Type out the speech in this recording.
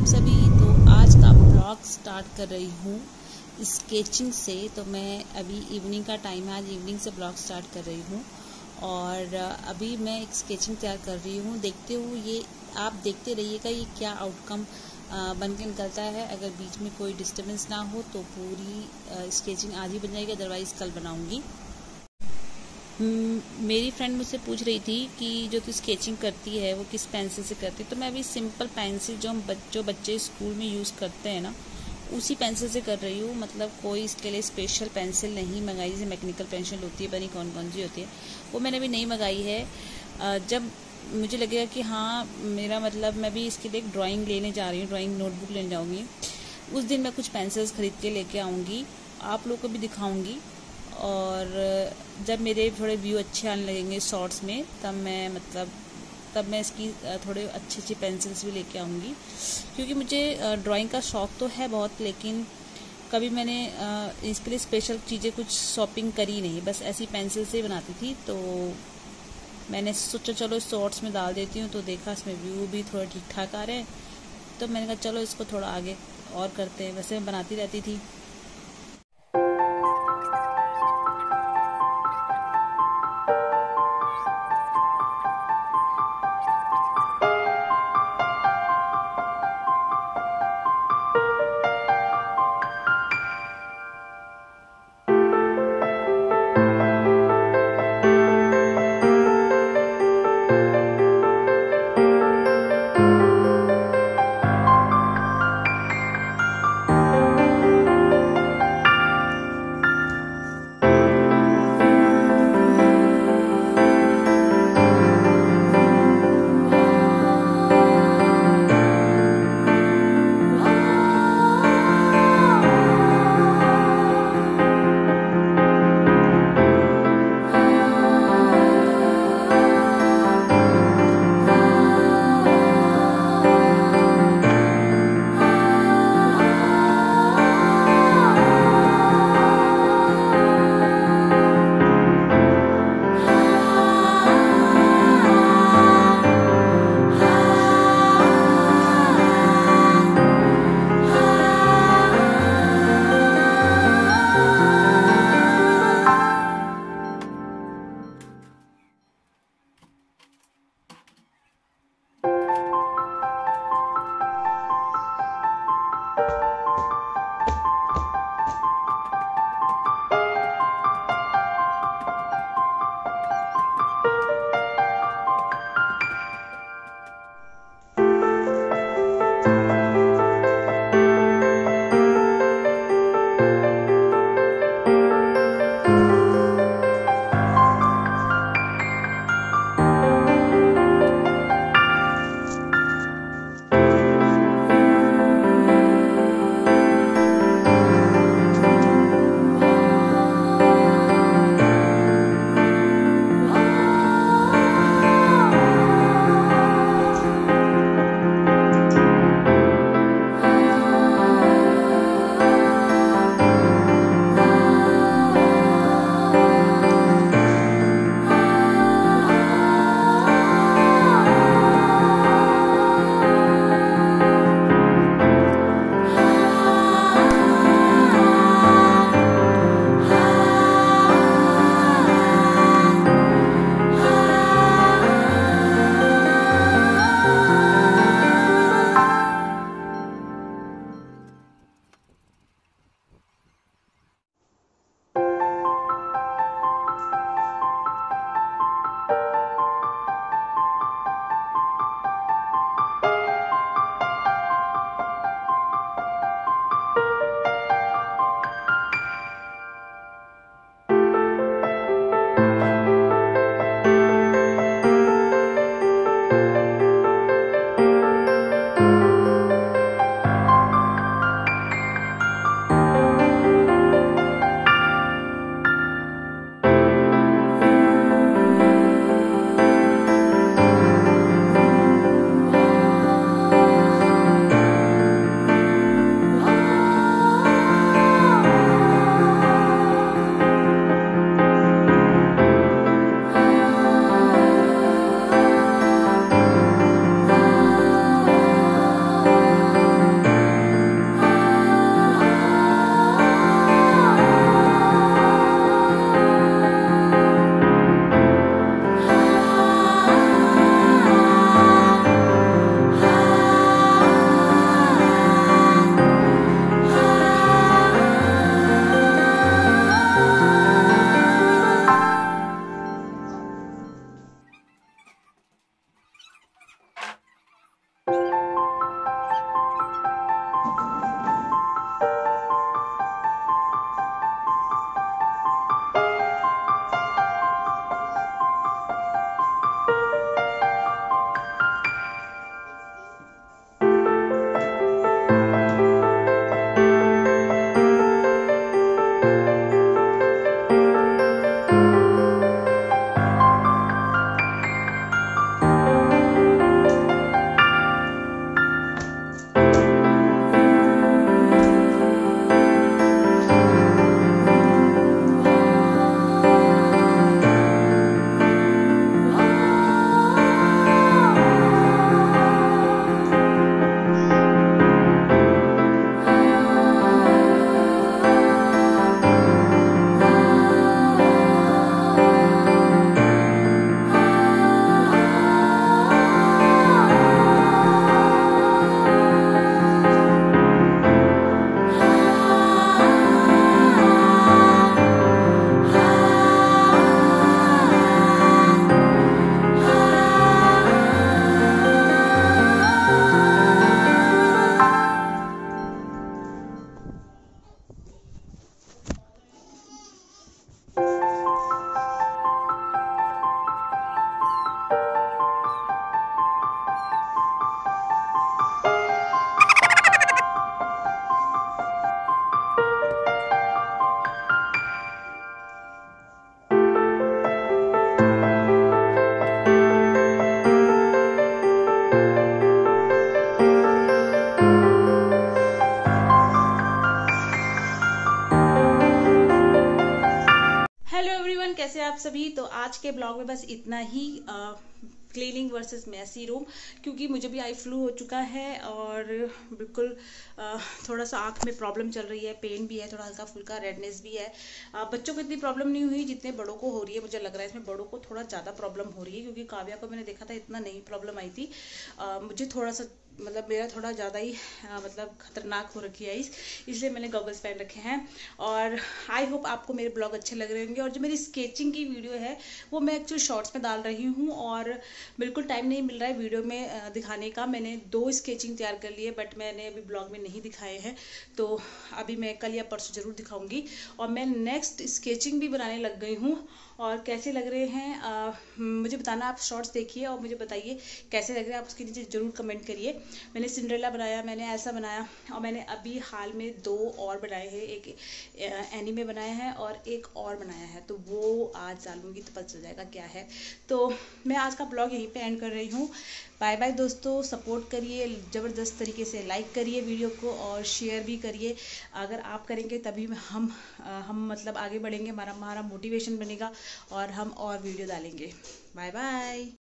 आप सभी। तो आज का ब्लॉग स्टार्ट कर रही हूँ स्केचिंग से। तो मैं अभी इवनिंग का टाइम है, आज इवनिंग से ब्लॉग स्टार्ट कर रही हूँ और अभी मैं एक स्केचिंग तैयार कर रही हूँ। देखते हो, ये आप देखते रहिएगा ये क्या आउटकम बन के निकलता है। अगर बीच में कोई डिस्टर्बेंस ना हो तो पूरी स्केचिंग आज ही बन जाएगी, अदरवाइज़ कल बनाऊँगी। मेरी फ्रेंड मुझसे पूछ रही थी कि जो तू स्केचिंग करती है वो किस पेंसिल से करती है। तो मैं अभी सिंपल पेंसिल जो बच्चे स्कूल में यूज़ करते हैं ना, उसी पेंसिल से कर रही हूँ। मतलब कोई इसके लिए स्पेशल पेंसिल नहीं मंगाई, जैसे मैकेनिकल पेंसिल होती है, पता नहीं कौन कौन सी होती है, वो मैंने अभी नहीं मंगाई है। जब मुझे लगेगा कि हाँ मेरा मतलब मैं भी इसके लिए एक ड्राइंग लेने जा रही हूँ, ड्राइंग नोटबुक लेने जाऊँगी, उस दिन मैं कुछ पेंसिल्स खरीद के लेके आऊँगी, आप लोग को भी दिखाऊँगी। और जब मेरे थोड़े व्यू अच्छे आने लगेंगे शॉर्ट्स में, तब मैं इसकी थोड़े अच्छी पेंसिल्स भी लेके आऊँगी। क्योंकि मुझे ड्राइंग का शौक़ तो है बहुत, लेकिन कभी मैंने इसके लिए स्पेशल चीज़ें कुछ शॉपिंग करी नहीं, बस ऐसी पेंसिल से ही बनाती थी। तो मैंने सोचा चलो शॉर्ट्स में डाल देती हूँ, तो देखा इसमें व्यू भी थोड़ा ठीक ठाक आ रहे हैं, तो मैंने कहा चलो इसको थोड़ा आगे और करते हैं। वैसे मैं बनाती रहती थी। कैसे आप सभी। तो आज के ब्लॉग में बस इतना ही, क्लीनिंग वर्सेस मैसी रूम, क्योंकि मुझे भी आई फ्लू हो चुका है और बिल्कुल थोड़ा सा आँख में प्रॉब्लम चल रही है, पेन भी है, थोड़ा हल्का फुल्का रेडनेस भी है। बच्चों को इतनी प्रॉब्लम नहीं हुई जितने बड़ों को हो रही है। मुझे लग रहा है इसमें बड़ों को थोड़ा ज़्यादा प्रॉब्लम हो रही है, क्योंकि काव्या को मैंने देखा था इतना नहीं प्रॉब्लम आई थी। मुझे थोड़ा सा मतलब मेरा थोड़ा ज़्यादा ही मतलब खतरनाक हो रखी है इसलिए मैंने गॉगल्स पहन रखे हैं। और आई होप आपको मेरे ब्लॉग अच्छे लग रहे होंगे। और जो मेरी स्केचिंग की वीडियो है वो मैं एक्चुअली शॉर्ट्स में डाल रही हूँ, और बिल्कुल टाइम नहीं मिल रहा है वीडियो में दिखाने का। मैंने 2 स्केचिंग तैयार कर लिए, बट मैंने अभी ब्लॉग में नहीं दिखाए हैं, तो अभी मैं कल या परसों ज़रूर दिखाऊंगी। और मैं नेक्स्ट स्केचिंग भी बनाने लग गई हूँ। और कैसे लग रहे हैं मुझे बताना। आप शॉर्ट्स देखिए और मुझे बताइए कैसे लग रहे हैं, आप उसके नीचे ज़रूर कमेंट करिए। मैंने सिंड्रेला बनाया, मैंने ऐसा बनाया, और मैंने अभी हाल में 2 और बनाए हैं। एक एनीमे बनाया है और एक और बनाया है, तो वो आज डालूंगी तो पता चल जाएगा क्या है। तो मैं आज का ब्लॉग यहीं पे एंड कर रही हूँ। बाय बाय दोस्तों, सपोर्ट करिए, ज़बरदस्त तरीके से लाइक करिए वीडियो को और शेयर भी करिए। अगर आप करेंगे तभी हम मतलब आगे बढ़ेंगे, हमारा मोटिवेशन बनेगा और हम और वीडियो डालेंगे। Bye bye.